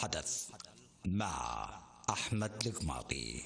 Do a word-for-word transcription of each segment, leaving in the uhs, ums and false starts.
الحدث مع أحمد القماطي.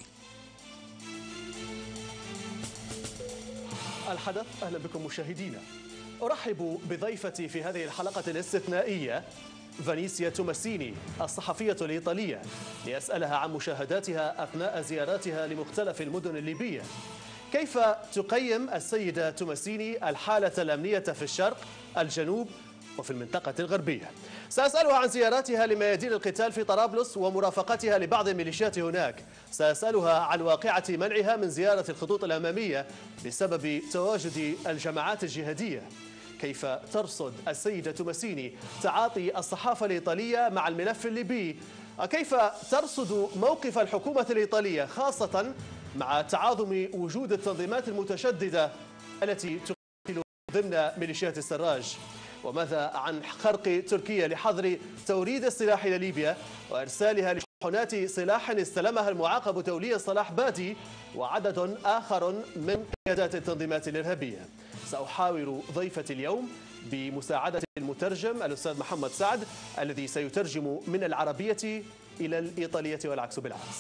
الحدث، أهلا بكم مشاهدينا. أرحب بضيفتي في هذه الحلقة الاستثنائية فانيسيا توماسيني، الصحفية الإيطالية، لأسألها عن مشاهداتها أثناء زياراتها لمختلف المدن الليبية. كيف تقيم السيدة توماسيني الحالة الأمنية في الشرق، الجنوب وفي المنطقة الغربية؟ سأسألها عن زياراتها لميادين القتال في طرابلس ومرافقتها لبعض الميليشيات هناك. سأسألها عن واقعة منعها من زيارة الخطوط الأمامية بسبب تواجد الجماعات الجهادية. كيف ترصد السيدة توماسيني تعاطي الصحافة الإيطالية مع الملف الليبي؟ كيف ترصد موقف الحكومة الإيطالية خاصة مع تعاظم وجود التنظيمات المتشددة التي تقاتل ضمن ميليشيات السراج؟ وماذا عن خرق تركيا لحظر توريد السلاح إلى ليبيا وإرسالها لشحنات سلاح استلمها المعاقب تولي صلاح بادي وعدد آخر من قيادات التنظيمات الإرهابية؟ سأحاور ضيفتي اليوم بمساعدة المترجم الأستاذ محمد سعد الذي سيترجم من العربية إلى الإيطالية والعكس بالعكس.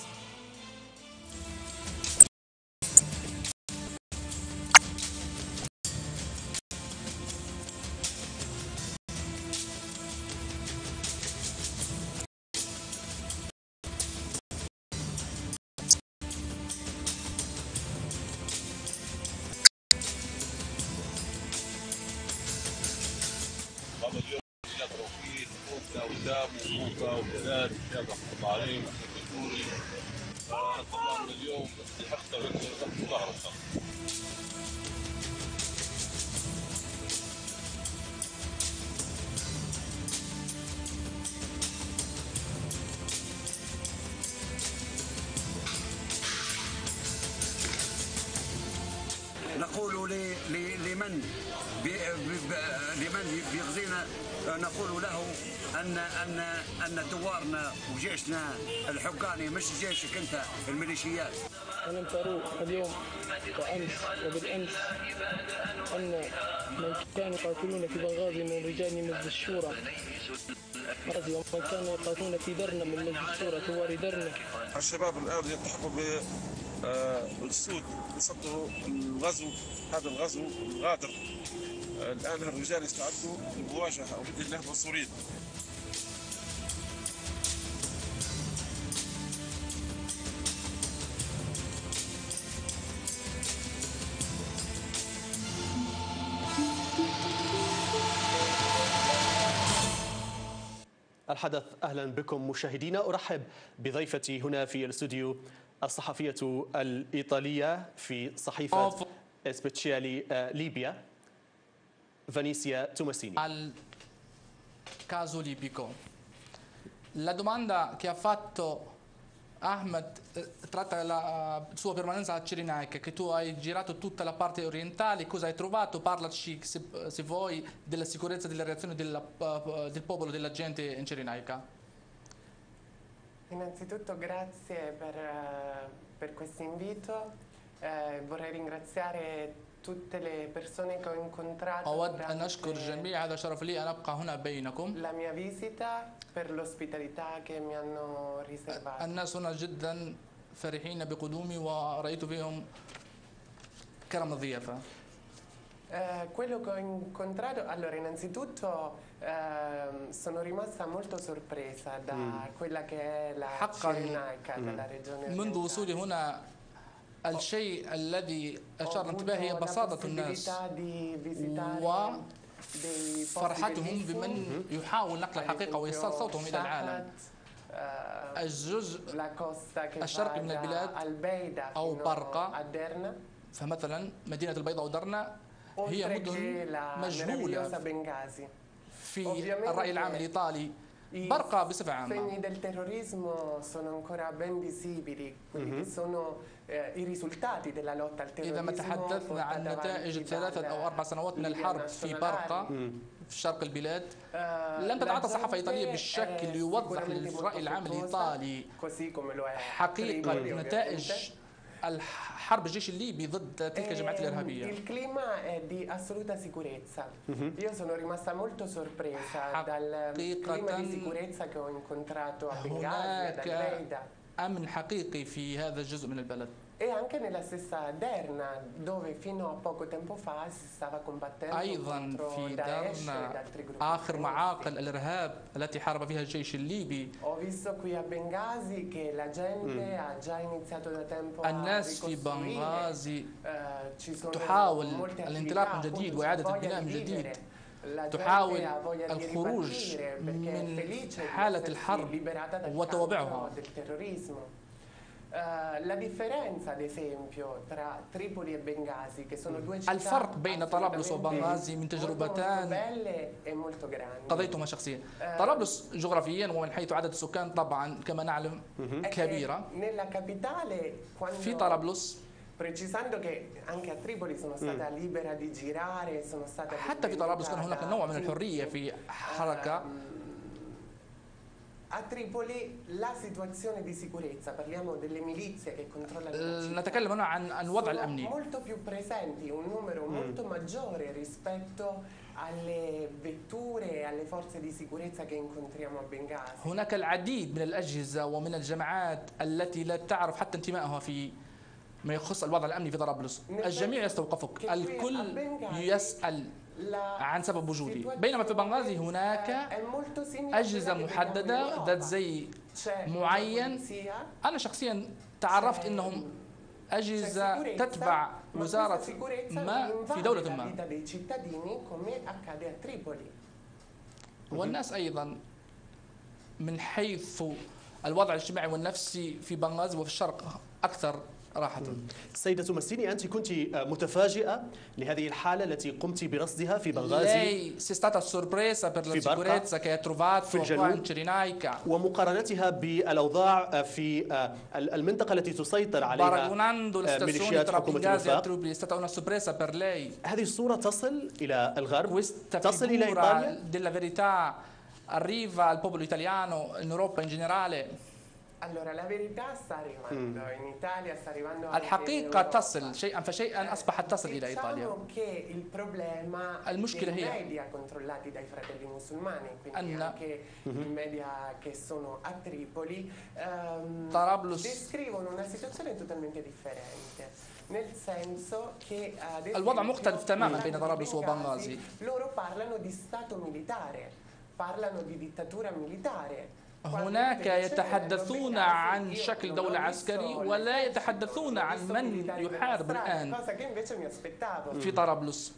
اليوم يقرأوا فيه موسى وسام وموسى وبلاد والشيخ رحمة الله عليه ومحمد النوري. طبعا اليوم يحصل ظهر الشر. نقول لمن لمن بيغزينا نقول له ان ان ان ثوارنا وجيشنا الحقاني مش جيشك انت الميليشيات. ألم تروا اليوم وأمس وبالأمس أن من كانوا يقاتلون في بنغازي من رجال مجلس الشورى ومن كانوا يقاتلون في درنا من مجلس الشورى ثوار درنا. الشباب الآن يلتحقوا بالسود يصدروا الغزو، هذا الغزو الغادر. الآن الرجال يستعدوا للمواجهة وبإذن الله منصورين. الحدث، أهلا بكم مشاهدينا. أرحب بضيفتي هنا في الاستوديو الصحفية الإيطالية في صحيفة سبيتشيالي ليبيا Vanisia Tomasini. Al caso libico, la domanda che ha fatto Ahmed eh, tratta la uh, sua permanenza a Cirenaica, che tu hai girato tutta la parte orientale, cosa hai trovato? Parlaci se, se vuoi della sicurezza delle reazioni della, uh, del popolo, della gente in Cirenaica. Innanzitutto grazie per, per questo invito, eh, vorrei ringraziare tutte le persone che ho incontrato أود أن أشكر الجميع، هذا شرف لي أن أبقى هنا بينكم. La mia visita per l'ospitalità che mi hanno riservato. الناس هنا جدا فرحين بقدومي ورأيت فيهم كرم الضيافة. Eh, quello che ho incontrato, allora innanzitutto eh, sono rimasta molto sorpresa da mm. quella che è la Cirenaica mm. della regione منذ وصولي هنا الشيء الذي أشار انتباهي بساطة الناس وفرحتهم بمن يحاول نقل الحقيقة وإيصال صوتهم إلى العالم. الجزء الشرقي من البلاد أو برقة، فمثلا مدينة البيضاء ودرنا هي مدن مجهولة في الرأي العام الإيطالي. برقة بصفة عامة. I segni del terrorismo sono ancora ben visibili, quelli che sono i risultati della lotta al terrorismo. إذا ما تحدثنا عن نتائج الثلاثة أو أربع سنوات من الحرب في برقة في شرق البلاد، لم تتعاطى الصحافة الإيطالية بالشكل يوضح للرأي العام الإيطالي حقيقة نتائج الحرب الجيش الليبي ضد تلك الجماعات الإرهابية؟ Il clima è di assoluta sicurezza. Io sono rimasta molto sorpresa dal clima di sicurezza che ho incontrato a Bengasi, ad Al-Baida. أمن حقيقي في هذا الجزء من البلد. E anche nella stessa Derna, dove fino a poco tempo fa si stava combattendo أيضا contro في Daesh e درنا altri gruppi. آخر معاقل الإرهاب التي حارب فيها الجيش الليبي. Ho visto qui a Bengasi che la gente ha già iniziato da tempo a الناس في ricostruire. بنغازي Eh, ci sono تحاول molte الانطلاق من attività, جديد appunto, وإعادة c'è البناء voglia من di جديد. vivere. La تحاول gente ha voglia di الخروج ripartire perché è من felice di حالة essersi الحرب liberata dal وتوابعها. cancro del terrorismo. Uh, la differenza, ad esempio, tra Tripoli e Bengasi, che sono due città الفرق بين طرابلس وبنغازي من تجربتان belle e molto grandi. قضيتهما شخصيا. طرابلس جغرافيا ومن حيث عدد السكان طبعا كما نعلم كبيرة. Nella capitale, quando في طرابلس precisando che anche a Tripoli sono stata libera di girare, sono stata حتى في طرابلس كان هناك نوع من الحرية في حركة. A Tripoli la situazione di sicurezza, parliamo delle milizie che controllano la città, نتكلم هنا عن الوضع sono الأمني. molto più presenti, un numero molto maggiore rispetto alle vetture e alle forze di sicurezza che incontriamo a Bengasi. هناك العديد من الأجهزة ومن الجماعات التي لا تعرف حتى انتمائها في ما يخص الوضع الأمني في طرابلس. الجميع يستوقفك، الكل يسأل عن سبب وجودي. بينما في بنغازي هناك أجهزة محددة ذات زي معين. أنا شخصيا تعرفت أنهم أجهزة تتبع وزارة ما في دولة ما. والناس أيضا من حيث الوضع الاجتماعي والنفسي في بنغازي وفي الشرق أكثر راحة. سيدة توماسيني، أنت كنت متفاجئة لهذه الحالة التي قمت برصدها في بنغازي. Lei sei stata sorpresa per la sicurezza che ha trovato qua in Cirenaica. ومقارنتها بالأوضاع في المنطقة التي تسيطر عليها ميليشيات حكومة الوفاق. È stata una sorpresa per lei. هذه الصورة تصل إلى الغرب، Questa تصل إلى إيطاليا. della verità arriva al popolo italiano, in Europa in generale. Allora la verità sta arrivando in Italia, sta arrivando anche الحقيقة تصل شيئا فشيئا أصبحت تصل إلى إيطاليا. Diciamo che il problema المشكلة dei هي media controllati dai fratelli musulmani, quindi أن anche i media che sono a Tripoli ehm, طرابلس descrivono una situazione totalmente differente. Nel senso che ad الوضع esempio, مختلف تماما بين in طرابلس Bengasi, وبنغازي. loro parlano di stato militare, parlano di dittatura militare. هناك يتحدثون عن شكل دولة عسكري ولا يتحدثون عن من يحارب الآن في طرابلس.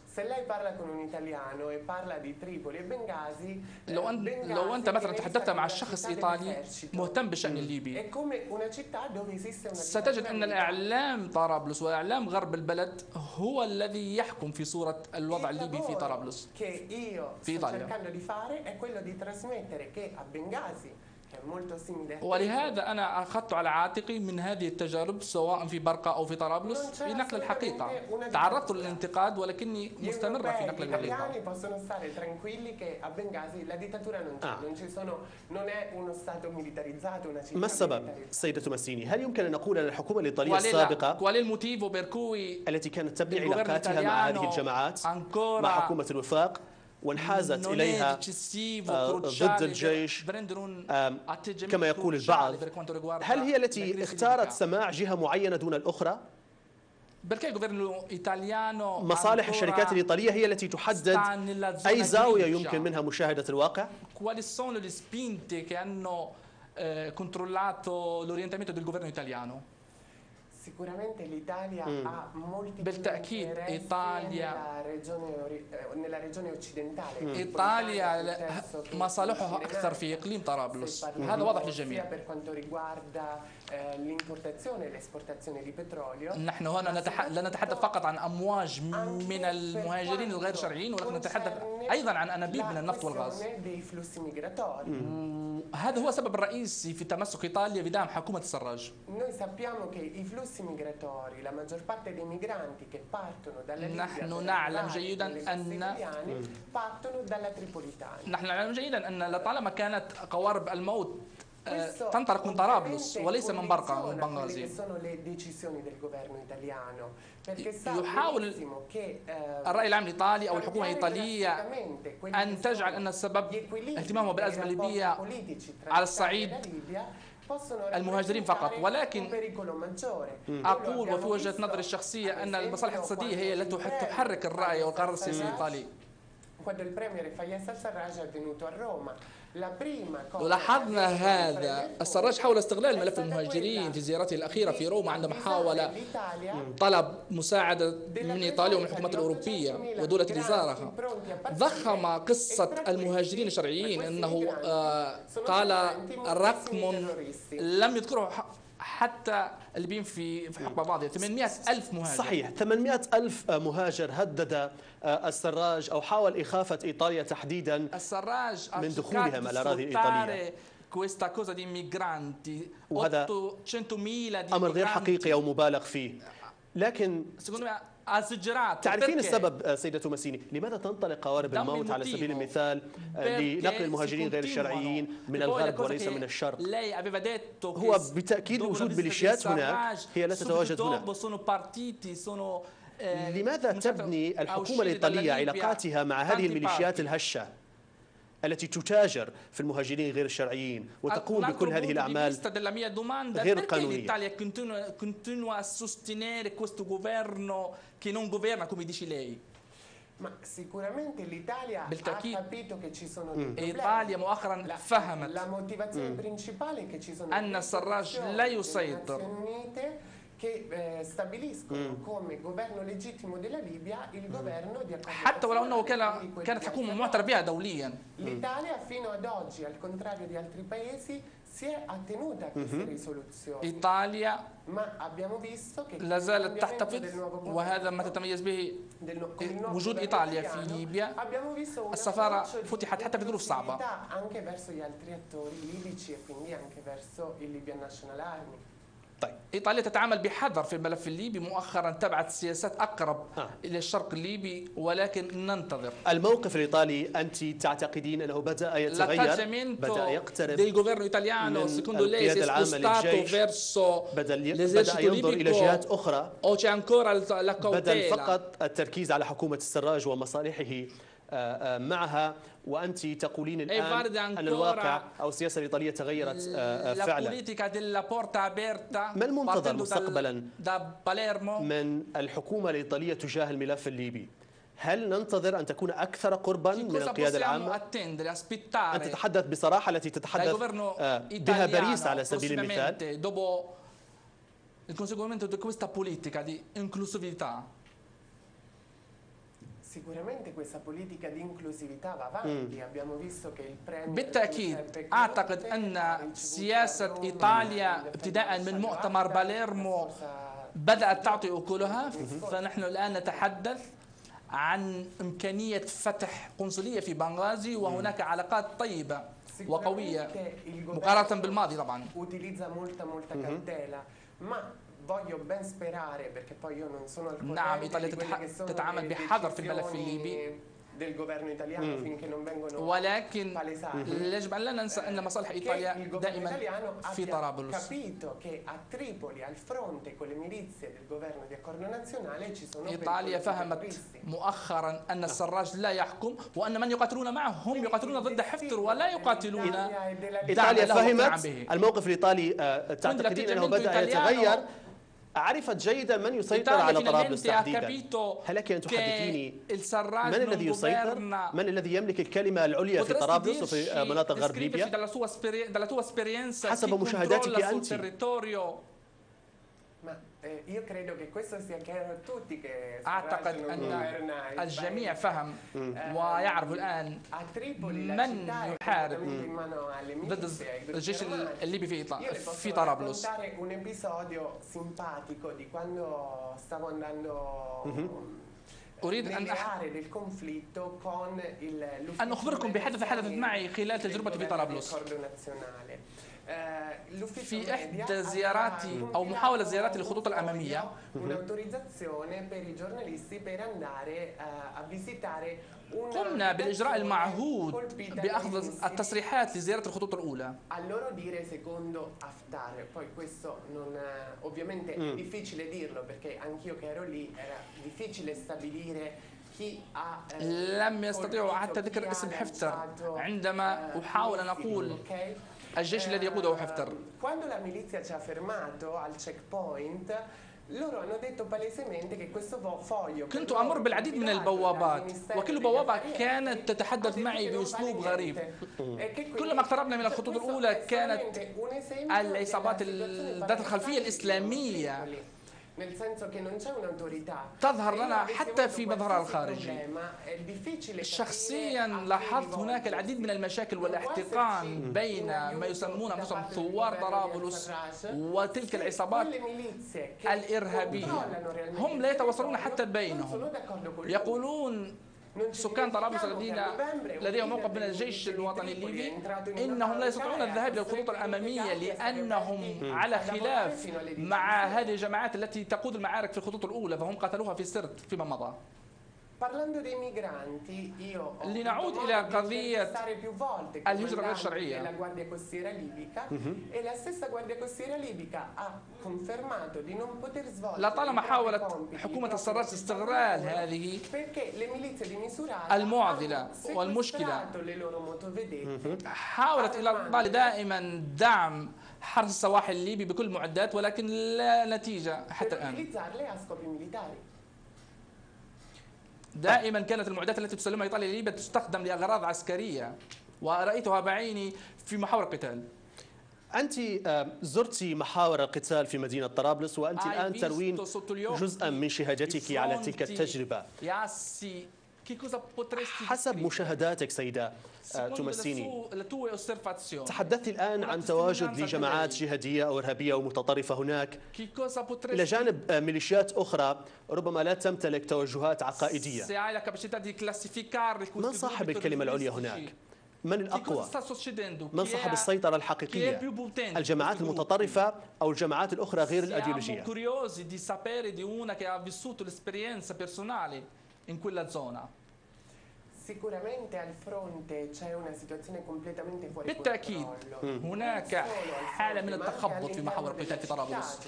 لو أنت لو أنت مثلا تحدثت مع شخص إيطالي مهتم بالشأن الليبي ستجد أن الإعلام طرابلس وإعلام غرب البلد هو الذي يحكم في صورة الوضع الليبي في طرابلس في إيطاليا. ولهذا أنا أخذت على عاتقي من هذه التجارب سواء في برقة أو في طرابلس في نقل الحقيقة. تعرضت للانتقاد ولكني مستمرة في نقل الحقيقة. ما السبب سيدة توماسيني؟ هل يمكن أن نقول أن الحكومة الإيطالية السابقة التي كانت تبني علاقاتها مع هذه الجماعات مع حكومة الوفاق وانحازت إليها ضد الجيش كما يقول البعض، هل هي التي اختارت سماع جهة معينة دون الأخرى؟ مصالح الشركات الإيطالية هي التي تحدد أي زاوية يمكن منها مشاهدة الواقع؟ Sicuramente l'Italia mm. ha molti بالتأكيد إيطاليا nella regione, nella regione occidentale. إيطاليا مصالحها أكثر في إقليم طرابلس، هذا واضح للجميع. per quanto riguarda l'importazione e l'esportazione di petrolio. نحن هنا نتح... لا نتحدث فقط عن أمواج من المهاجرين الغير شرعيين ولكن نتحدث أيضا عن أنابيب من النفط والغاز. هذا هو السبب الرئيسي في تمسك إيطاليا بدعم حكومة السراج. Noi sappiamo che i flussi migratori, la maggior parte dei migranti che partono dalla Libia نحن نعلم جيدا أن partono dalla Tripolitania. نحن نعلم جيدا أن لطالما كانت قوارب الموت تنطلق من طرابلس وليس من برقة من بنغازي. يحاول الرأي العام الإيطالي أو الحكومة الإيطالية أن تجعل أن السبب اهتمامه بالأزمة الليبية على الصعيد المهاجرين فقط، ولكن أقول وفي وجهة نظري الشخصية أن المصالح الاقتصادية هي التي تحرك الرأي والقرار السياسي الإيطالي. ولاحظنا هذا السراج حاول استغلال ملف المهاجرين في زيارته الأخيرة في روما عندما حاول طلب مساعدة من إيطاليا ومن الحكومات الأوروبية ودولة جزارها. ضخم قصة المهاجرين الشرعيين أنه قال رقم لم يذكره حتى الليبيين في في حقبة ماضية، ثمانمئة ألف مهاجر. صحيح، ثمانمئة ألف مهاجر هدد السراج أو حاول إخافة إيطاليا تحديدا السراج من دخولهم على الأراضي الإيطالية. وهذا أمر غير حقيقي أو مبالغ فيه. لكن تعرفين السبب سيدة توماسيني لماذا تنطلق قوارب الموت على سبيل المثال لنقل المهاجرين غير الشرعيين من الغرب وليس من الشرق؟ هو بالتأكيد وجود ميليشيات هناك هي لا تتواجد هنا. لماذا تبني الحكومة الإيطالية علاقاتها مع هذه الميليشيات الهشة التي تتاجر في المهاجرين غير الشرعيين وتقوم بكل هذه الأعمال غير قانونية؟ بالتأكيد إيطاليا مؤخرا فهمت أن السراج لا يسيطر حتى ولو أنه كان كانت حكومة معترف بها دوليا. إيطاليا لا زالت تحتفظ، وهذا ما تتميز به وجود إيطاليا في ليبيا. السفارة فتحت حتى في ظروف صعبة. طيب. إيطاليا تتعامل بحذر في الملف الليبي، مؤخرا تبعت سياسات أقرب آه. إلى الشرق الليبي، ولكن ننتظر. الموقف الإيطالي أنت تعتقدين أنه بدأ يتغير، بدأ يقترب من القيادة العامة للجيش، بدأ ينظر إلى جهات أخرى بدل فقط التركيز على حكومة السراج ومصالحه معها، وأنت تقولين الآن أن الواقع أو السياسة الإيطالية تغيرت فعلا. ما المنتظر مستقبلا من الحكومة الإيطالية تجاه الملف الليبي؟ هل ننتظر أن تكون أكثر قربا من القيادة العامة؟ أن تتحدث بصراحة التي تتحدث بها باريس على سبيل المثال. بالتأكيد أعتقد أن سياسة إيطاليا ابتداء من مؤتمر باليرمو بدأت تعطي أكلها. فنحن الآن نتحدث عن إمكانية فتح قنصلية في بنغازي، وهناك علاقات طيبة وقوية مقارنة بالماضي طبعا. نعم، إيطاليا تتعامل بحذر في الملف الليبي، ولكن يجب أن لا ننسى أن مصالح إيطاليا دائما في طرابلس. إيطاليا فهمت مؤخرا أن السراج لا يحكم، وأن من يقاتلون معه هم يقاتلون ضد حفتر ولا يقاتلون. إيطاليا فهمت الموقف الإيطالي. تعتقدين أنه بدأ يتغير؟ عرفت جيدا من يسيطر على طرابلس تحديدا. هل لك أن تحدثيني من الذي يسيطر؟ من الذي يملك الكلمة العليا في طرابلس وفي مناطق غرب ليبيا؟ حسب مشاهداتك أنت. أعتقد أن الجميع فهم ويعرف الآن من يحارب ضد الجيش الليبي في في طرابلس. أريد أن أن أخبركم بحدث حدثت معي خلال تجربتي في طرابلس. في إحدى زياراتي أو محاولة زياراتي للخطوط الأمامية قمنا بالإجراء المعهود بأخذ التصريحات لزيارة الخطوط الأولى. لم يستطيعوا حتى ذكر اسم حفتر عندما أحاول أن أقول الجيش الذي يقوده حفتر. كنت أمر بالعديد من البوابات وكل بوابة كانت تتحدث معي بأسلوب غريب. كلما اقتربنا من الخطوط الأولى كانت العصابات ذات الخلفية الإسلامية تظهر لنا حتى في مظهرها الخارجي. شخصيا لاحظت هناك العديد من المشاكل والاحتقان بين ما يسمون انفسهم ثوار طرابلس وتلك العصابات الإرهابية. هم لا يتواصلون حتى بينهم. يقولون سكان طرابلس الذين لديهم موقف من الجيش الوطني الليبي إنهم لا يستطيعون الذهاب إلى الخطوط الأمامية لأنهم على خلاف مع هذه الجماعات التي تقود المعارك في الخطوط الأولى، فهم قتلوها في سرت فيما مضى. لنعود إلى قضية الهجرة غير الشرعية. لطالما حاولت حكومة السراج استغلال هذه المعضلة والمشكلة، حاولت إلى دائما دعم حرس السواحل الليبي بكل المعدات، ولكن لا نتيجة حتى الآن. دائما كانت المعدات التي تسلمها إيطاليا لليبيا تستخدم لأغراض عسكرية، ورأيتها بعيني في محاور القتال. أنت زرت محاور القتال في مدينة طرابلس، وأنت الآن تروين جزءا من شهادتك على تلك التجربة. حسب مشاهداتك سيدة توماسيني، تحدثت الآن عن تواجد لجماعات جهادية أو إرهابية أو متطرفة هناك إلى جانب ميليشيات أخرى ربما لا تمتلك توجهات عقائدية. من صاحب الكلمة العليا هناك؟ من الأقوى؟ من صاحب السيطرة الحقيقية؟ الجماعات المتطرفة أو الجماعات الأخرى غير الأيديولوجية؟ بالتأكيد هناك حالة من التخبط في محور القتال في طرابلس.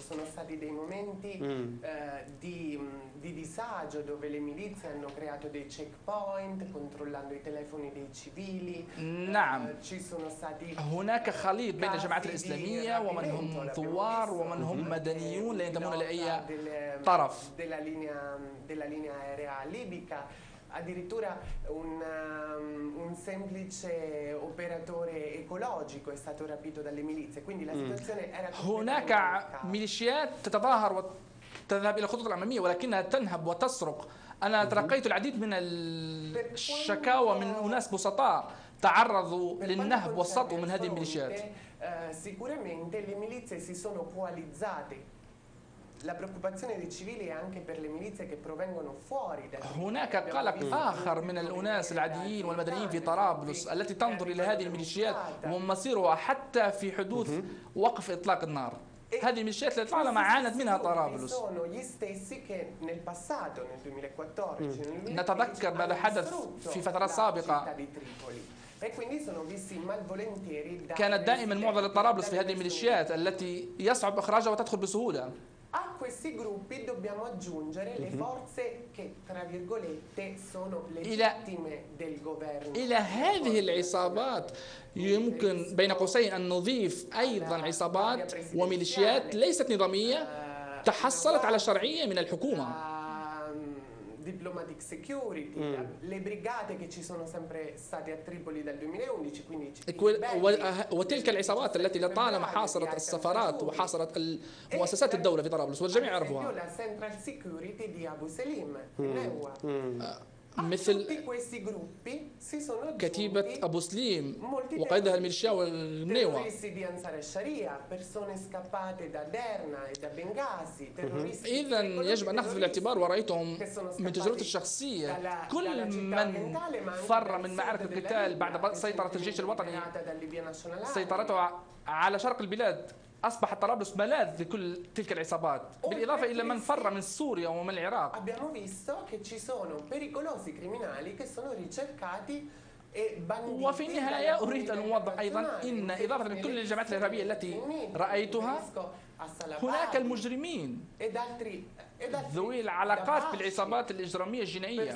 نعم، هناك خليط بين الجماعات الإسلامية ومن هم ثوار ومن هم مدنيون لا ينتمون لأي طرف. Addirittura un, un semplice operatore ecologico è stato rapito dalle milizie, quindi la situazione era هناك ميليشيات تتظاهر وتذهب إلى الخطوط الأمامية ولكنها تنهب وتسرق. أنا تلقيت العديد من الشكاوى من أناس بسطاء تعرضوا للنهب والسطو من هذه الميليشيات. Sicuramente le milizie si sono coalizzate. La preoccupazione dei civili è anche per le milizie che provengono fuori da. هناك قلق آخر من الأناس العاديين والمدنيين في طرابلس التي تنظر إلى هذه الميليشيات ومصيرها حتى في حدوث وقف إطلاق النار. هذه الميليشيات التي طالما عانت منها طرابلس. نتذكر ماذا حدث في فترات سابقة. كانت دائما معضلة طرابلس في هذه الميليشيات التي يصعب إخراجها وتدخل بسهولة. A questi gruppi dobbiamo aggiungere le forze che, tra virgolette, sono legittime del governo. إلى هذه العصابات يمكن بين قوسين أن نضيف أيضا عصابات وميليشيات ليست نظامية تحصلت على شرعية من الحكومة. Diplomatic security, le brigate che ci sono sempre state a Tripoli dal duemilaundici, quindi وتلك العصابات التي لطالما حاصرت السفارات وحاصرت مؤسسات الدولة في طرابلس والجميع يعرفها. مثل كتيبة أبو سليم وقائدها الميليشيا والنيوة. إذا يجب أن نأخذ في الاعتبار، ورأيتهم من تجربتي الشخصية، كل من فر من معارك القتال بعد سيطرة الجيش الوطني سيطرته على شرق البلاد أصبح طرابلس ملاذ لكل تلك العصابات، بالإضافة إلى من فر من سوريا ومن العراق. وفي النهاية أريد أن أوضح أيضا إن إضافة لكل الجماعات الإرهابية التي رأيتها، هناك المجرمين ذوي العلاقات بالعصابات الإجرامية الجنائية،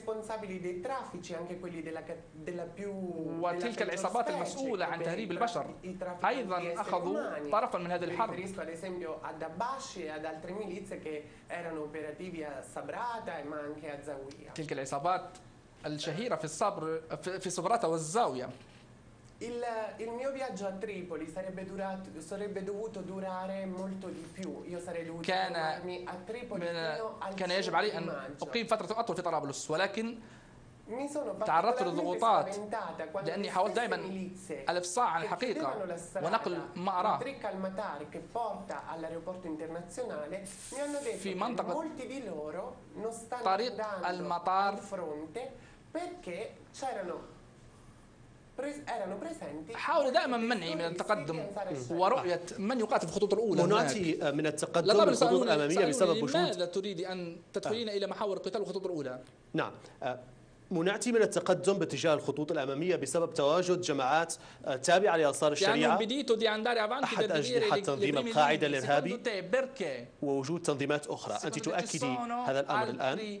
وتلك العصابات المسؤولة عن تهريب البشر أيضا أخذوا طرفا من هذه الحرب. تلك العصابات الشهيرة في الصبر في صبراتة والزاوية. Il, il mio viaggio a Tripoli sarebbe, durato, sarebbe dovuto durare molto di più. Io sarei dovuto fermarmi a Tripoli fino al كان يجب علي أن أقيم فترة أطول في طرابلس، ولكن تعرضت للضغوطات لأني حاولت دائما الإفصاح عن الحقيقة ونقل ما أراه. في منطقة طريق المطار حاولوا دائما منعي من التقدم ورؤية من يقاتل في الخطوط الأولى. منعتي من التقدم في الخطوط الأمامية بسبب وجود. لماذا تريد أن تدخلين إلى محاور القتال والخطوط الأولى؟ نعم، منعتي من التقدم باتجاه الخطوط الأمامية بسبب تواجد جماعات تابعة ليسار الشريعة، أحد أجنحة تنظيم القاعدة الإرهابي، ووجود تنظيمات أخرى. أنت تؤكدي هذا الأمر الآن؟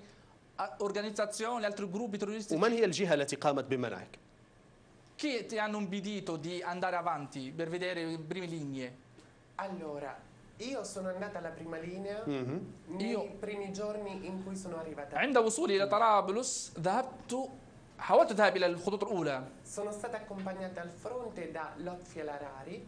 ومن هي الجهة التي قامت بمنعك؟ Chi ti hanno impedito di andare avanti per vedere le prime linee? Allora, io sono andata alla prima linea mm-hmm. nei io. primi giorni in cui sono arrivata. عند وصولي إلى طرابلس ذهبت حاولت الذهاب إلى الخطوط الأولى. Sono stata accompagnata al fronte da Lotfi al-Harari.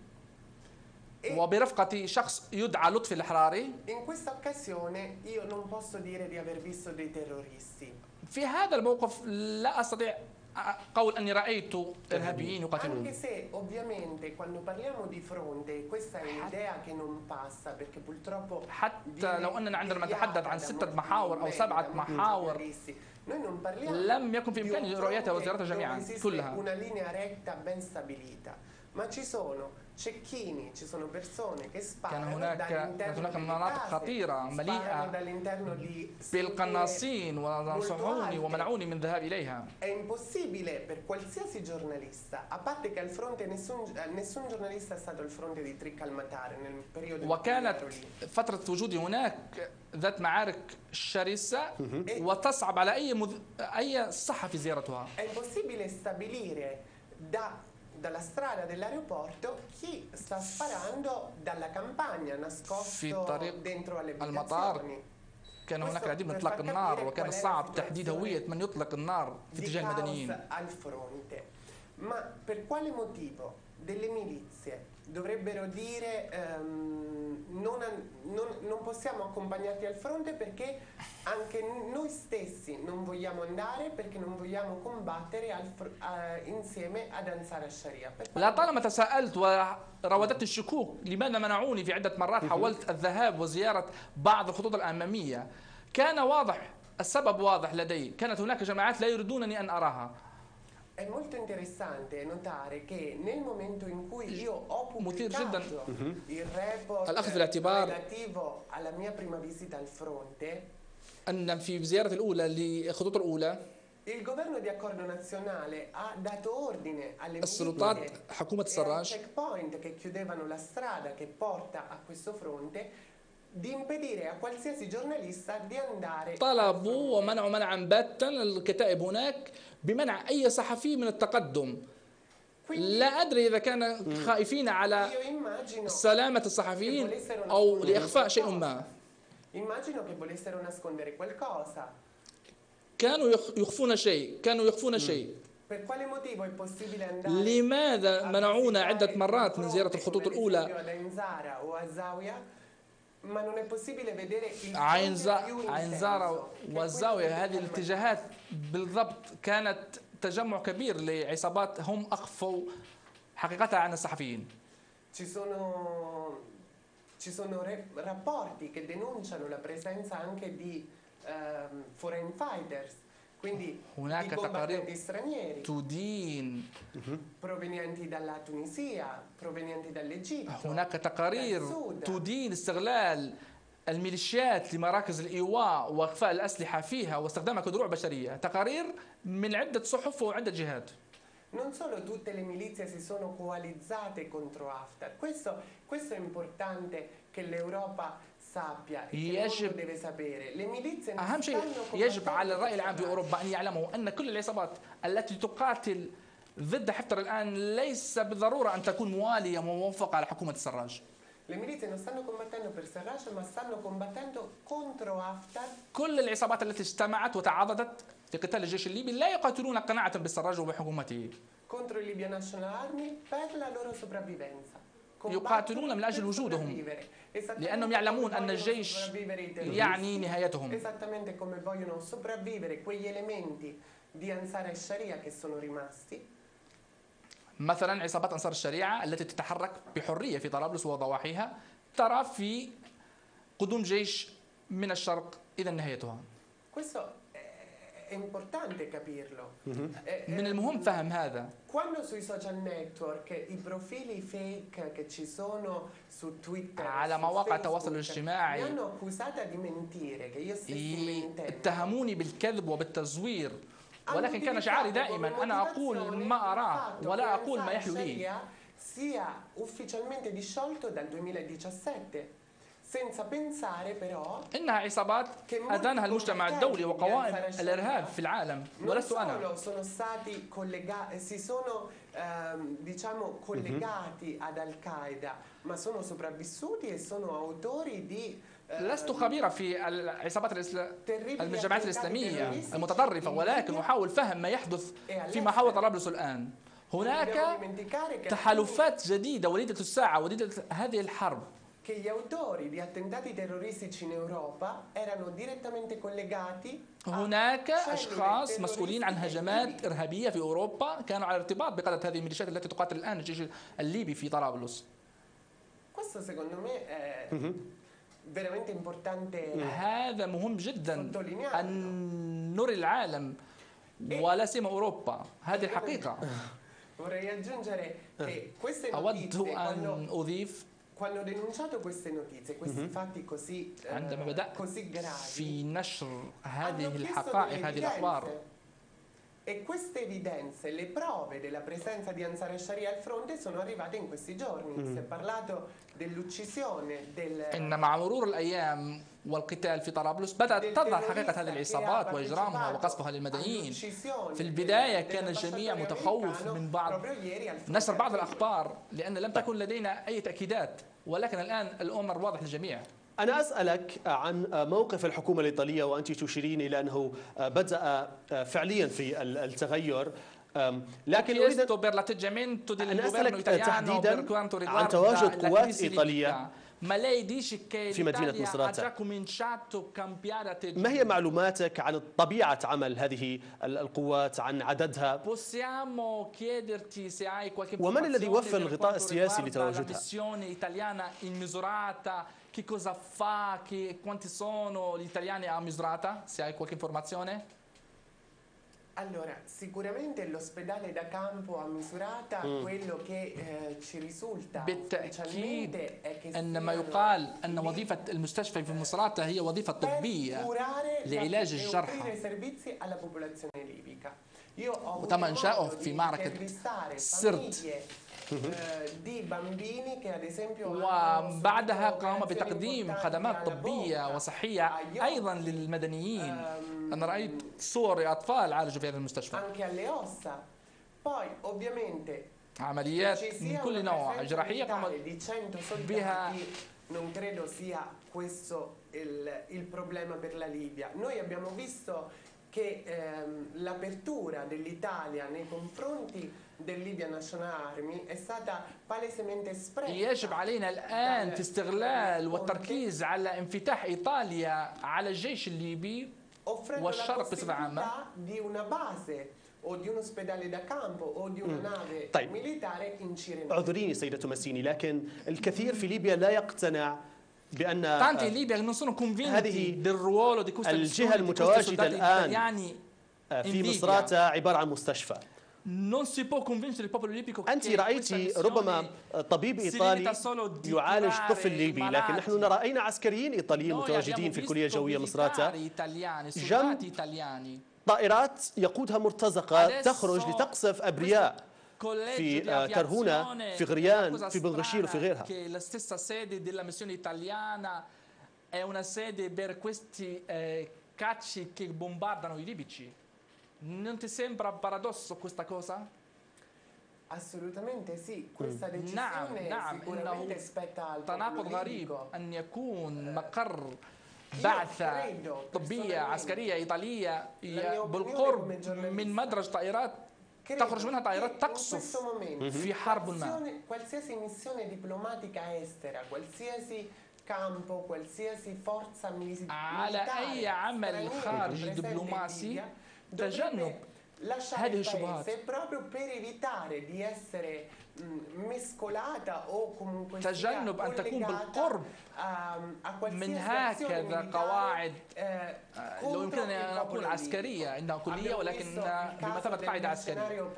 وبرفقة شخص يدعى لطفي الحراري. In questa occasione io non posso dire di aver visto dei terroristi. في هذا الموقف لا أستطيع قول أني رأيت إرهابيين يقاتلون. Anche se ovviamente quando parliamo di fronte questa è un'idea che non passa perché purtroppo حتى لو أننا عندما نتحدث عن ستة محاور أو سبعة محاور لم يكن في إمكاني رؤيتها وزيارتها جميعا كلها. Una linea retta ben stabilita, ma ci sono cecchini, ci sono persone che sparano كانت هناك مناطق خطيرة مليئة بالقناصين ونصحوني ومنعوني من الذهاب إليها. È impossibile per qualsiasi giornalista, a parte che al fronte nessun, nessun giornalista è stato al fronte di Triq al-Matar nel periodo. وكانت فترة وجودي هناك ذات معارك شرسة وتصعب على أي مذ... أي صحفي زيارتها. È impossibile stabilire da dalla strada dell'aeroporto chi sta sparando dalla campagna nascosto dentro alle abitazioni. كان هناك العديد من اطلاق النار وكان صعب تحديد هوية من يطلق النار في اتجاه المدنيين. al fronte. Ma per quale motivo delle milizie dovrebbero dire um, non, non, non possiamo accompagnarti al fronte perché anche noi stessi non vogliamo andare perché non vogliamo combattere al, uh, insieme ad Ansar al-Sharia. لطالما تساءلت وراودتني الشكوك لماذا منعوني في عدة مرات حاولت الذهاب وزيارة بعض الخطوط الأمامية، كان واضح السبب واضح لدي، كانت هناك جماعات لا يريدونني أن أراها. È molto interessante notare che nel momento in cui io ho pubblicato il report relativo alla mia prima visita al fronte, أن في زيارة الأولى للخطوط الأولى il governo di accordo nazionale ha dato ordine alle السلطات حكومة السراج check point che chiudevano la strada che porta a questo fronte di impedire a qualsiasi giornalista di andare. طلبوا ومنعوا منعا باتا الكتائب هناك بمنع أي صحفي من التقدم. لا أدري إذا كان خائفين على سلامة الصحفيين أو لإخفاء شيء ما. Immagino che volessero nascondere qualcosa. كانوا يخفون شيء، كانوا يخفون شيء. Per quale motivo è possibile andare? لماذا منعونا عدة مرات من زيارة الخطوط الأولى؟ ma non è possibile vedere il عين fronte più زا- عين intenso, زارة che è quello والزاوية che هذه ferma- الاتجاهات بالضبط كانت تجمع كبير لعصابات هم أخفوا حقيقتها عن الصحفيين. Ci sono, ci sono re- rapporti che denunciano la presenza anche di ehm, foreign fighters, quindi هناك di combattenti تقارير stranieri تدين provenienti dalla Tunisia, provenienti dall'Egitto. هناك تقارير dal Sud. تدين استغلال الميليشيات لمراكز الإيواء وإخفاء الأسلحة فيها واستخدامها كدروع بشرية. تقارير من عدة صحف وعدة جهات. Non solo tutte le milizie si sono coalizzate contro Haftar, questo, questo è importante che l'Europa sappia e che il يجب- mondo deve sapere. Le milizie non أهم شيء stanno يجب على combattendo الرأي العام في questa أوروبا أن يعلموا أن كل العصابات التي تقاتل ضد حفتر الآن ليس بالضرورة أن تكون موالية وموافقة على حكومة السراج. Le milizie non stanno combattendo per Sarraj, ma stanno combattendo contro Haftar. كل العصابات التي اجتمعت وتعاضدت في قتال الجيش الليبي لا يقاتلون قناعة بالسراج وبحكومته. contro il Libya National Army per la loro sopravvivenza. يقاتلون من أجل وجودهم لأنهم يعلمون أن الجيش يعني نهايتهم. Esattamente come vogliono sopravvivere quegli elementi di Ansar al-Sharia che sono rimasti. مثلا عصابات أنصار الشريعة التي تتحرك بحرية في طرابلس وضواحيها ترى في قدوم جيش من الشرق إذا نهايتها. Questo è importante capirlo. Eh, من eh, المهم فهم هذا. Quando sui social network i profili fake che ci sono su Twitter على su مواقع Facebook, التواصل الاجتماعي mi hanno accusata di mentire, che io stessi mentendo. اتهموني بالكذب وبالتزوير ولكن كان شعاري دائما أنا أقول ما أراه ولا أقول ما يحلو لي. sia ufficialmente disciolto dal duemiladiciassette, senza pensare però إنها عصابات أدانها المجتمع الدولي وقوائم الإرهاب في العالم non ولست أنا. solo sono stati collegati, si sono ehm, diciamo collegati ad Al-Qaeda, ma sono sopravvissuti e sono autori di لست خبيرا في العصابات الإسلا... terribili الجماعات attentati الإسلامية terroristici المتطرفة in ولكن Libia. أحاول فهم ما يحدث E في محور all'estero. طرابلس الآن. Non dobbiamo هناك dimenticare che تحالفات جديدة وليدة الساعة وليدة هذه الحرب. che gli autori di attentati terroristici in Europa erano direttamente collegati a هناك cellule أشخاص مسؤولين عن terroristiche هجمات libiche. إرهابية في أوروبا كانوا على ارتباط بقادة هذه الميليشيات التي تقاتل الآن الجيش الليبي في طرابلس. Questo secondo me è veramente importante. هذا مهم جدا sottolinearlo. أن نري العالم ولا سيما أوروبا هذه الحقيقة. Vorrei aggiungere che queste أود notizie, quando, أن أضيف quando ho denunciato queste notizie, questi fatti così, eh, عندما بدأت così gravi, في نشر hanno هذه chiesto الحقائق delle هذه الأخبار evidenze. E queste evidenze, le prove della presenza di Ansar al-Sharia al fronte sono arrivate in questi giorni. Si è parlato dell'uccisione del إن مع مرور الأيام والقتال في طرابلس بدأت تظهر حقيقة هذه العصابات وإجرامها وقصفها للمدنيين. في البداية كان الجميع متخوف من بعض نشر بعض الأخبار لأن لم تكن لدينا أي تأكيدات ولكن الآن الأمر واضح للجميع. أنا أسألك عن موقف الحكومة الإيطالية وأنت تشيرين إلى أنه بدأ فعليا في التغير، لكن أريد أن أسألك تحديدا عن تواجد قوات إيطالية في مدينة مصراتة. ما هي معلوماتك عن طبيعة عمل هذه القوات، عن عددها؟ ومن الذي وفر الغطاء السياسي لتواجدها؟ Che cosa fa, che, quanti sono gli italiani a Misurata, se hai qualche informazione? Allora, sicuramente l'ospedale da campo a Misurata, mm. quello che eh, ci risulta ufficialmente è che أن ما يقال أن وظيفة المستشفى في مصراتة هي وظيفة طبية لعلاج الجرحى. وتم إنشاؤه في معركة سرت. وبعدها قام بتقديم خدمات طبية وصحية أيضا للمدنيين. أنا رأيت صور أطفال عالجوا في هذا المستشفى. عمليات من كل نوع جراحية قامت بها. Non credo sia questo il, il problema per la Libia. Noi abbiamo visto che ehm, l'apertura dell'Italia nei confronti del Libyan National Army è stata palesemente espressa. يجب علينا الآن في استغلال والتركيز على انفتاح إيطاليا على الجيش الليبي والشرق بصفة عامة. di una base o di un ospedale da campo o di una nave طيب. militare in Cirenaica. اعذريني سيدة مسيني، لكن الكثير في ليبيا لا يقتنع بأن Tanti in Libia non sono convinti del ruolo di questa الجهة المتواجدة الآن في مصراتة عبارة عن مستشفى. Non si può convincere il popolo libico أنت رأيتي ربما طبيب إيطالي يعالج طفل ليبي، لكن نحن نرى أين عسكريين إيطاليين متواجدين في الكلية الجوية مصراتة جنب طائرات يقودها مرتزقة تخرج لتقصف أبرياء في ترهونة، في غريان، في بلغشير وفي غيرها. La stessa sede della missione italiana è una sede per questi cacci che bombardano i libici. Non ti sembra paradosso questa cosa? Assolutamente sì, questa decisione نعم نعم sicuramente spetta al تناقض popolo غريب libico. أن يكون مقر بعثة طبية عسكرية إيطالية بالقرب من مدرج طائرات تخرج منها طائرات تقصف في حرب ما. Qualsiasi missione diplomatica estera, qualsiasi campo, qualsiasi forza militare على أي عمل خارجي دبلوماسي تجنب هذه الشبهات، proprio per evitare di essere mescolata o comunque تجنب أن تكون بالقرب من هكذا قواعد لو يمكننا أن نقول عسكرية إنها كلية ولكنها بمثابة قاعدة عسكرية.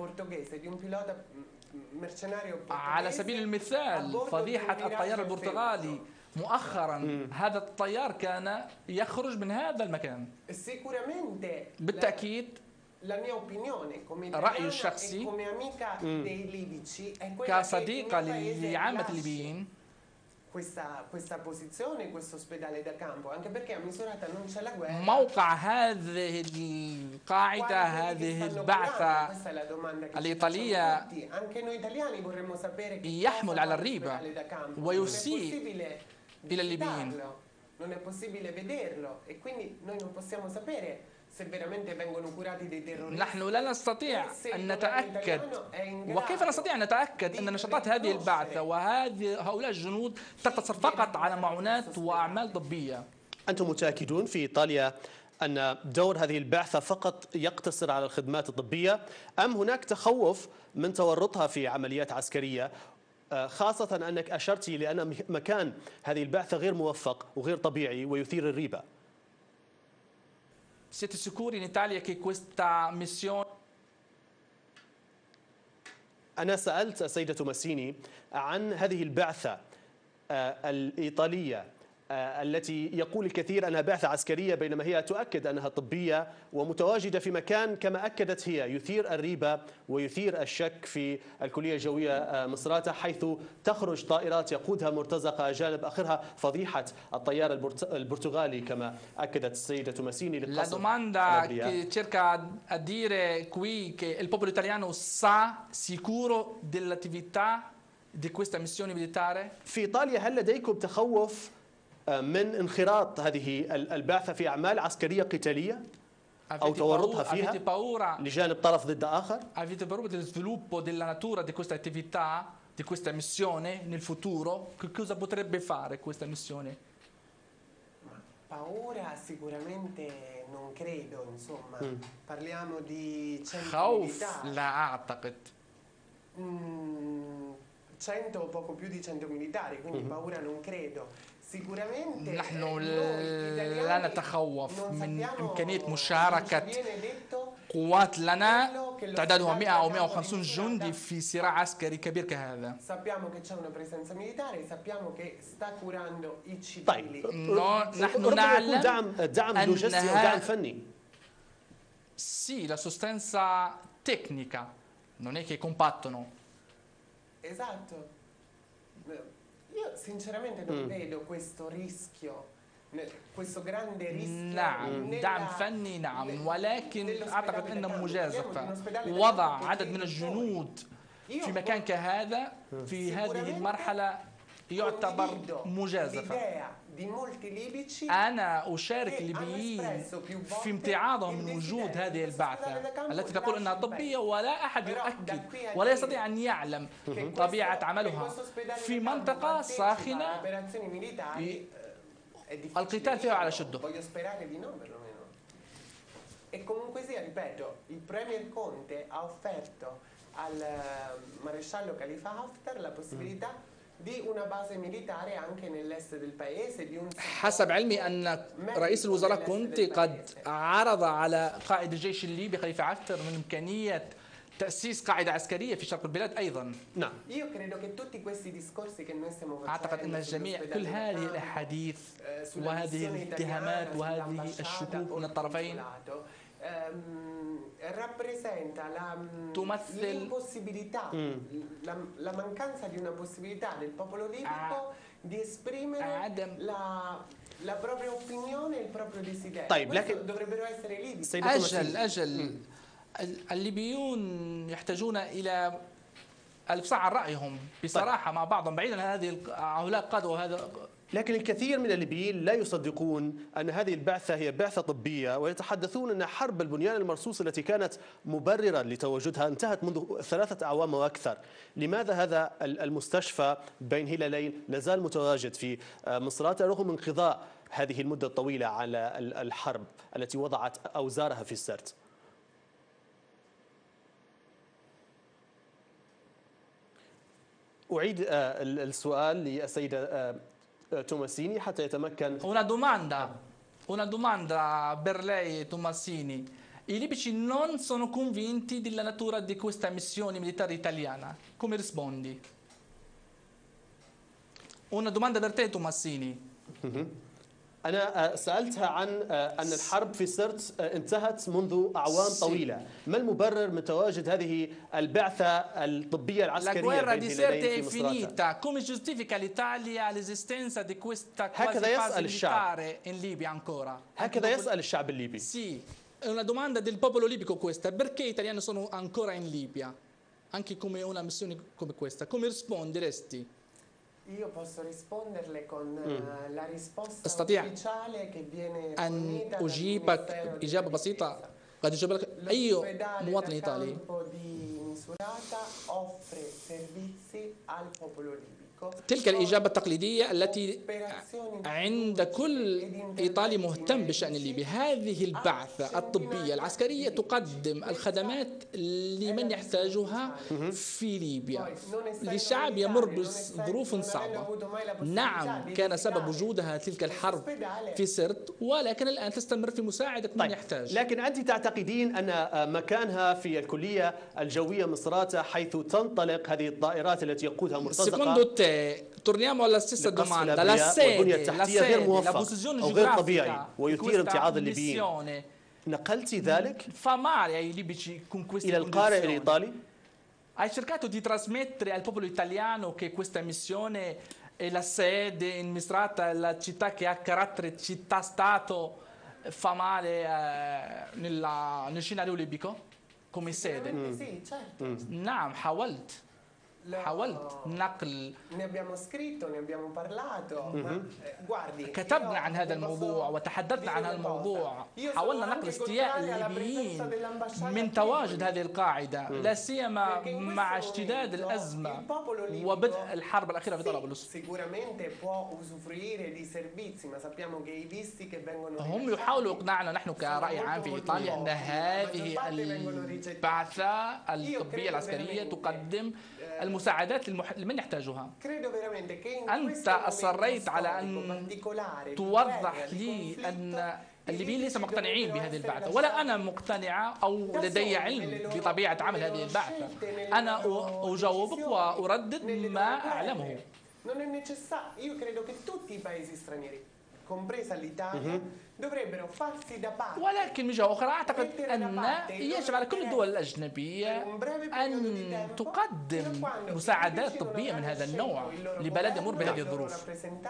على سبيل المثال فضيحة الطيار البرتغالي مؤخرا، هذا الطيار كان يخرج من هذا المكان. بالتأكيد رأيي الشخصي كصديقة لعامة الليبيين موقع هذه القاعدة، هذه البعثة الإيطالية يحمل على الريبة ويسيء إلى الليبيين. Non è possibile vederlo e quindi noi non possiamo sapere se veramente vengono curati dei terroristi. نحن لا نستطيع أن نتأكد، وكيف نستطيع أن نتأكد أن نشاطات هذه البعثة وهذه هؤلاء الجنود تقتصر فقط على معونات وأعمال طبية؟ أنتم متأكدون في إيطاليا أن دور هذه البعثة فقط يقتصر على الخدمات الطبية، أم هناك تخوف من تورطها في عمليات عسكرية، خاصة أنك أشرتي لأن مكان هذه البعثة غير موفق وغير طبيعي ويثير الريبة؟ Siete sicuri in Italia che questa missione أنا سألت السيدة مسيني عن هذه البعثة الإيطالية التي يقول الكثير أنها بعثة عسكرية بينما هي تؤكد أنها طبية ومتواجدة في مكان كما أكدت هي يثير الريبة ويثير الشك في الكلية الجوية مصراتة، حيث تخرج طائرات يقودها مرتزقة جانب آخرها فضيحة الطيار البرتغالي كما أكدت السيدة مسيني La domanda che cerca a dire qui che il popolo italiano sa sicuro dell'attività di questa missione militare? في إيطاليا هل لديكم تخوف من انخراط هذه البعثة في أعمال عسكرية قتالية أو تورطها فيها لجانب طرف ضد آخر؟ Avete paura dello sviluppo della natura di questa attività, di questa missione nel futuro? Che cosa potrebbe fare questa missione? Paura sicuramente non credo, insomma. Parliamo di cento خوف militari. لا أعتقد. cento o poco più di cento militari, quindi paura non credo. Sicuramente نحن لا نتخوف من إمكانية مشاركة قوات لنا تعدادها مئة أو مئة وخمسين جندي في صراع عسكري كبير كهذا. Sappiamo che c'è una presenza militare, sappiamo che sta curando i civili. طيب نحن نعلم دعم دعم لوجستي أو دعم فني. Sì, l'assistenza tecnica, non è che compattano. Esatto. Io sinceramente non vedo questo rischio, questo grande rischio. نعم دعم فني نعم، ولكن أعتقد أنه مجازفة. وضع عدد من الجنود في مكان كهذا في هذه المرحلة يعتبر condivido مجازفة. l'idea di molti libici أنا أشارك che hanno الليبيين espresso più في volte امتعاضهم il من وجود desiderio هذه che questo البعثة ospedale da campo التي تقول أنها lasci il طبية، paese. ولا أحد Però da يؤكد qui a ولا dire يستطيع أن يعلم che طبيعة questo- عملها che questo ospedale في da campo منطقة partecipa alle ساخنة operazioni militari, ي- eh, è difficile القتال فيها على dirlo, شده. voglio sperare di no perlomeno. E comunque sia, ripeto, il Premier Conte ha offerto al eh, maresciallo Khalifa Haftar la possibilità di una base militare anche nell'est del paese, di un حسب علمي أن رئيس الوزراء كونتي قد عرض على قائد الجيش الليبي خليفة حفتر من إمكانية تأسيس قاعدة عسكرية في شرق البلاد أيضا. نعم. Io credo che tutti questi discorsi che noi stiamo أعتقد أن facendo الجميع كل هذه الأحاديث وهذه الاتهامات وهذه الشكوك من الطرفين rappresenta la, تمثل l'impossibilità, la, la mancanza di una possibilità del popolo libico di esprimere la, la propria opinione e il proprio desiderio. طيب Questo لكن dovrebbero essere i libici. أجل أجل الليبيون يحتاجون إلى الإفصاح عن رأيهم بصراحة مع بعضهم بعيدا عن هذه هؤلاء القادة وهذا. لكن الكثير من الليبيين لا يصدقون أن هذه البعثة هي بعثة طبية، ويتحدثون أن حرب البنيان المرصوص التي كانت مبررا لتواجدها انتهت منذ ثلاثة أعوام وأكثر. لماذا هذا المستشفى بين هلالين لازال متواجد في مصراتة رغم انقضاء هذه المدة الطويلة على الحرب التي وضعت أوزارها في السرت؟ أعيد السؤال للسيدة Tomassini حتى يتمكن. Una domanda, una domanda per lei Tomassini. I libici non sono convinti della natura di questa missione militare italiana. Come rispondi? Una domanda per te Tomassini. أنا سألتها عن أن الحرب في سرت انتهت منذ أعوام طويلة، ما المبرر من تواجد هذه البعثة الطبية العسكرية بين هلالين في مصراتة؟ Come giustifica l'Italia l'esistenza di questa quasi fase militare in Libia ancora? هكذا يسأل الشعب الليبي. Sì, è una domanda del popolo libico questa. Perché gli italiani sono ancora in Libia? Anche come una missione come questa. Come risponderesti? Io posso risponderle con mm. la risposta أستطيع ufficiale che viene أن أجيبك إجابة بسيطة قد يجيب لك أي مواطن إيطالي. تلك الإجابة التقليدية التي عند كل إيطالي مهتم بشأن الليبي. هذه البعثة الطبية العسكرية تقدم الخدمات لمن يحتاجها في ليبيا لشعب يمر بظروف صعبة. نعم كان سبب وجودها تلك الحرب في سرت، ولكن الآن تستمر في مساعدة من طيب. يحتاج. لكن أنت تعتقدين أن مكانها في الكلية الجوية مصراتة حيث تنطلق هذه الطائرات التي يقودها مرتزقة؟ Torniamo alla stessa domanda. La sede, la sede, la posizione geografica di questa missione نقلت ذلك fa male ai libici con queste إلى القارئ الإيطالي؟ Hai cercato di trasmettere al popolo italiano che questa missione è la sede in Misrata, la città che ha carattere città-stato, fa male eh, nella, nel scenario libico come sede? Sì, certo. نعم حاولت. حاولت نقل ne abbiamo scritto, ne abbiamo parlato ma guardi كتبنا عن هذا الموضوع وتحدثنا عن هذا الموضوع. حاولنا نقل استياء الليبيين من تواجد هذه القاعدة لا سيما مع اشتداد الأزمة وبدء الحرب الأخيرة في طرابلس. هم يحاولوا إقناعنا نحن كرأي عام في إيطاليا أن هذه البعثة الطبية العسكرية تقدم المساعدات لمن يحتاجها. أنت أصريت على أن توضح لي أن الليبيين ليس مقتنعين بهذه البعثة، ولا أنا مقتنعة أو لدي علم بطبيعة عمل هذه البعثة. أنا أجاوبك وأردد ما أعلمه. ولكن من جهة أخرى أعتقد أن يجب على كل الدول الأجنبية أن تقدم مساعدات طبية من هذا النوع لبلد يمر بهذه الظروف.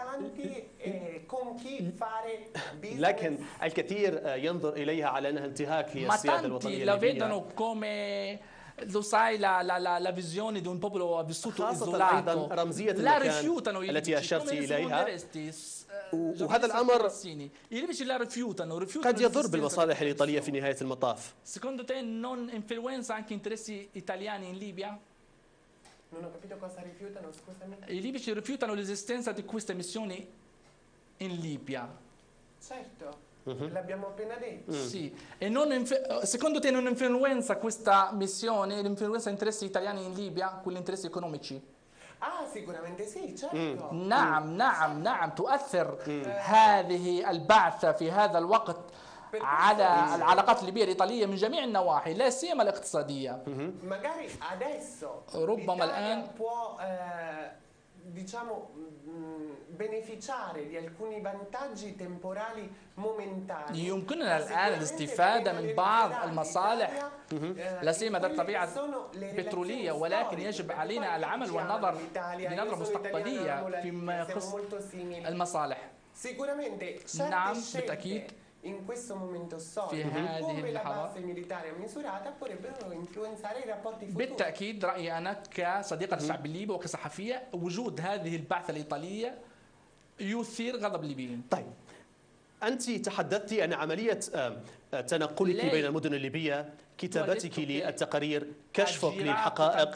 لكن الكثير ينظر إليها على أنها انتهاك للسيادة الوطنية الليبية. lo sai la, la, la, la visione di un popolo vissuto خاصة أيضا isolato. رمزية La المكان rifiutano i التي libici, أشرت come إليها، risponderesti? eh, وهذا giornalisti الأمر palestini. I libici la rifiutano, rifiutano قد يضر l'esistenza بالمصالح di الإيطالية questa في نهاية المطاف. Secondo te non influenza anche interessi italiani in Libia? Non ho capito cosa rifiutano, scusami. I libici rifiutano l'esistenza di queste missioni in Libia. Certo, l'abbiamo appena detto. Sì. E non inf- secondo te non influenza questa missione, l'influenza interessi italiani in Libia, quegli interessi economici? Ah, sicuramente sì, certo. نعم نعم نعم تؤثر هذه البعثة في هذا الوقت على العلاقات الليبية الإيطالية من جميع النواحي لا سيما الاقتصادية. Magari adesso ربما l'Italia الآن può eh, diciamo mh, beneficiare di alcuni vantaggi temporali momentanei. يمكننا الآن الاستفادة من بعض المصالح لا سيما ذات طبيعة بترولية، ولكن يجب علينا العمل والنظر بنظرة مستقبلية فيما يخص المصالح. Sicuramente certe نعم scelte بالتأكيد in questo momento في storico هذه come la اللحظات base militare misurata potrebbero influenzare i rapporti futuri. بالتأكيد رأيي أنا كصديقة الشعب الليبي وكصحفية وجود هذه البعثة الإيطالية يثير غضب الليبيين. طيب، أنت تحدثت عن عملية تنقلك بين المدن الليبية، كتابتك للتقارير، كشفك للحقائق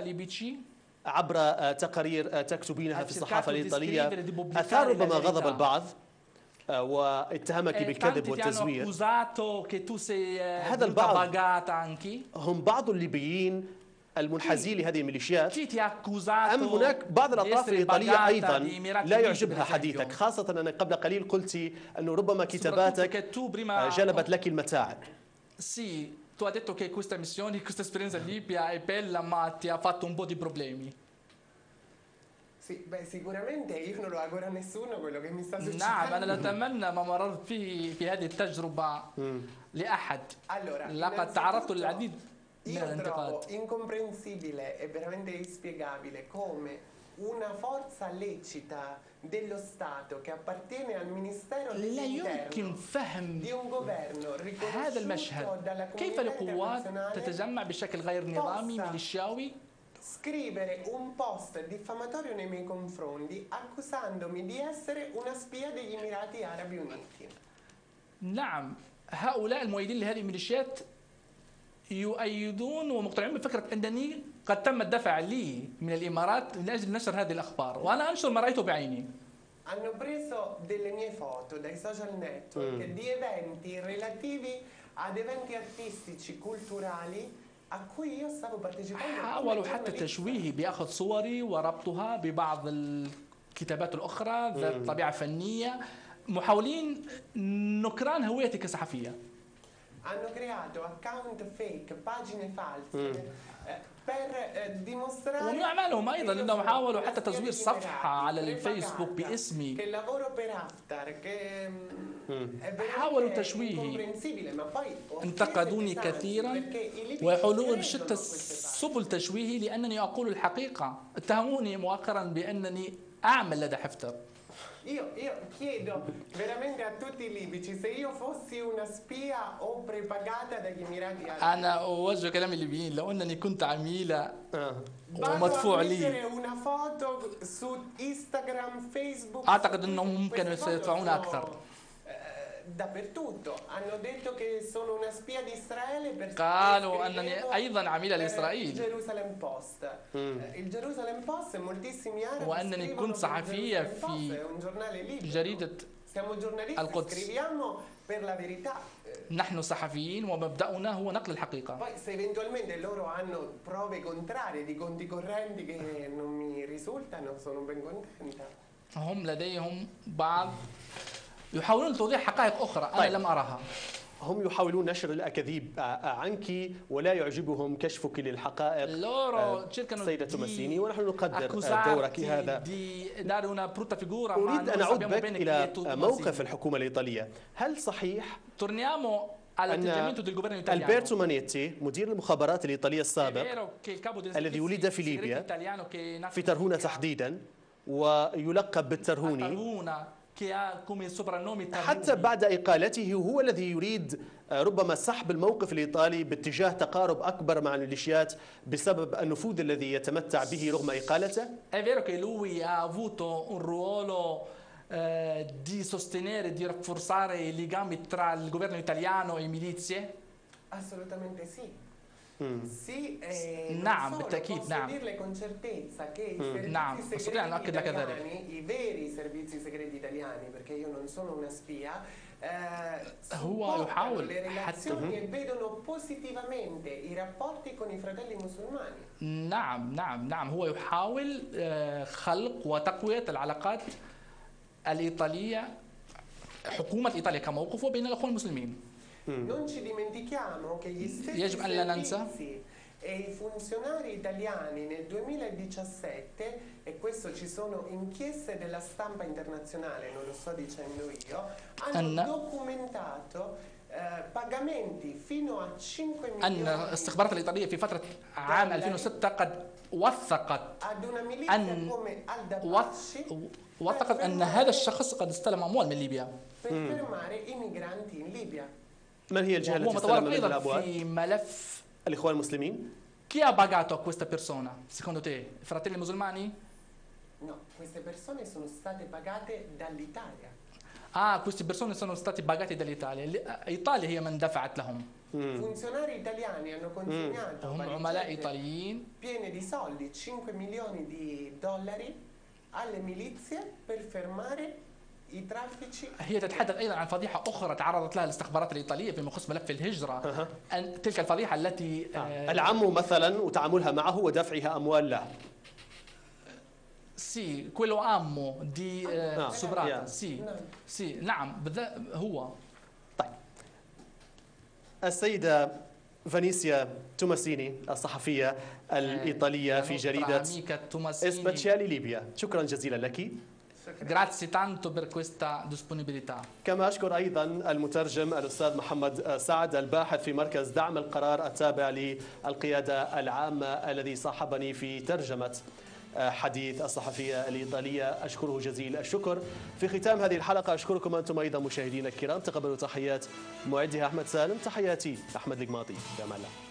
عبر تقارير تكتبينها في الصحافة الإيطالية، أثار ربما غضب البعض واتهمك بالكذب والتزوير. هذا البعض هم بعض الليبيين المنحازين لهذه الميليشيات، أم هناك بعض الأطراف الإيطالية أيضا لا يعجبها حديثك، خاصة أنك قبل قليل قلت أنه ربما كتاباتك جلبت لك المتاعب. Sì, tu hai detto che questa missione, questa esperienza in Libia è bella, ma ti ha fatto un po' di problemi. Sì, beh, sicuramente io non lo auguro a nessuno quello che mi sta succedendo. نعم أنا لا أتمنى ما مررت فيه في هذه التجربة لأحد. Allora, لقد تعرضت للعديد من io الانتقاد. trovo incomprensibile e veramente inspiegabile come una forza lecita dello Stato che appartiene al Ministero لا يمكن dell'Interno فهم di un governo هذا riconosciuto المشهد. dalla كيف comunità لقوات internazionale تتجمع بشكل غير نظامي ميليشياوي scrivere un post diffamatorio nei miei confronti accusandomi di essere una spia degli Emirati Arabi Uniti. نعم هؤلاء المؤيدين لهذه الميليشيات يؤيدون ومقتنعون بفكرة أنني قد تم الدفع لي من الإمارات من أجل نشر هذه الأخبار وأنا أنشر ما رأيته بعيني. Hanno preso delle mie foto dai social network di eventi relativi ad eventi artistici, culturali a cui io stavo partecipando. حاولوا حتى تشويهي بأخذ صوري وربطها ببعض الكتابات الأخرى ذات طبيعة فنية، محاولين نكران هويتي كصحفية. Hanno creato account fake, pagine false per dimostrare ومن أعمالهم أيضا أنهم حاولوا حتى تزوير صفحة على الفيسبوك باسمي. che lavoro per Haftar che حاولوا تشويهي، انتقدوني كثيرا ويحاولون بشتى سبل تشويهي لأنني أقول الحقيقة. اتهموني مؤخرا بأنني أعمل لدى حفتر. Io, io chiedo veramente a tutti i libici se io fossi una spia o prepagata dagli Emirati Arabi. أنا أوجه كلامي الليبيين لو أنني كنت عميلة Vado ومدفوع a لي. mettere una foto su Instagram, Facebook. أعتقد أنهم كانوا سيدفعون أكثر. dappertutto hanno detto che sono una spia di Israele per قالوا أنني أيضا عميلة لإسرائيل. Jerusalem Post. Il Jerusalem Post moltissimi arabi وأنني كنت صحفية في جريدة القدس. scriviamo per la verità. نحن صحفيين ومبدأنا هو نقل الحقيقة. Poi se eventualmente loro hanno prove contrarie di conti correnti che non mi risultano, sono ben contenta. هم لديهم بعض يحاولون توضيح حقائق أخرى أنا طيب. لم أراها. هم يحاولون نشر الأكاذيب عنك ولا يعجبهم كشفك للحقائق سيدة توماسيني، ونحن نقدر دورك هذا. أريد أن أعود بك إلى موقف الحكومة الإيطالية. هل صحيح أن ألبرتو مانيتي مدير المخابرات الإيطالية السابق الذي ولد في ليبيا في ترهونة تحديدا ويلقب بالترهوني che ha come soprannome حتى بعد إقالته هو الذي يريد ربما سحب الموقف الإيطالي باتجاه تقارب أكبر مع الميليشيات بسبب النفوذ الذي يتمتع به رغم إقالته. È vero che lui ha avuto un ruolo eh, di sostenere, di rafforzare i legami tra il governo italiano e milizie? Assolutamente sì. Sì, eh, نعم non solo, بالتأكيد posso نعم. dirle con certezza che i servizi نعم segreti أستطيع أن أؤكد لك ذلك. italiani, i veri servizi segreti italiani, perché io non sono una spia, eh, هو supportano يحاول le حتى relazioni e vedono positivamente i rapporti con i fratelli musulmani. نعم نعم نعم هو يحاول آه، خلق وتقوية العلاقات الإيطالية، حكومة إيطاليا كموقفه بين الأخوة المسلمين. Non ci dimentichiamo che gli stessi يجب أن لا ننسى servizi e i funzionari italiani nel duemiladiciassette, e questo ci sono inchieste della stampa internazionale, non lo sto dicendo io, hanno أن documentato eh, pagamenti fino a cinque أن milioni الاستخبارات الإيطالية في فترة عام ألفين وستة قد وثقت ad una milizia أن come Al وث- Dabashi وثقت أن هذا الشخص قد استلم أموال من ليبيا. per fermare i migranti in Libia. من هي الجهة هو التي متورط استلم منها أيضا الأموال؟ في ملف. الإخوان المسلمين؟ Chi ha pagato a questa persona, secondo te? I fratelli musulmani? No, queste persone sono state pagate dall'Italia. Ah, queste persone sono state pagate dall'Italia. l'Italia هي من دفعت لهم. Funzionari italiani hanno consegnato هم عملاء valigette إيطاليين piene di soldi, cinque milioni di dollari, alle milizie per fermare i traffici. هي تتحدث أيضا عن فضيحة أخرى تعرضت لها الاستخبارات الإيطالية فيما يخص ملف الهجرة. أن تلك الفضيحة التي آه العم مثلا وتعاملها معه ودفعها أموال له. سي quello ammo di آه. سوبراتا. نعم. سي سي نعم بالذات هو. طيب السيدة فانيسيا توماسيني الصحفية الإيطالية في جريدة إسباتشيالي ليبيا، شكرا جزيلا لك. Grazie tanto per questa disponibilità. كما أشكر أيضا المترجم الأستاذ محمد سعد الباحث في مركز دعم القرار التابع للقيادة العامة الذي صاحبني في ترجمة حديث الصحفية الإيطالية، أشكره جزيل الشكر. في ختام هذه الحلقة أشكركم أنتم أيضا مشاهدينا الكرام، تقبلوا تحيات معدها أحمد سالم، تحياتي أحمد القماطي، في أمان الله.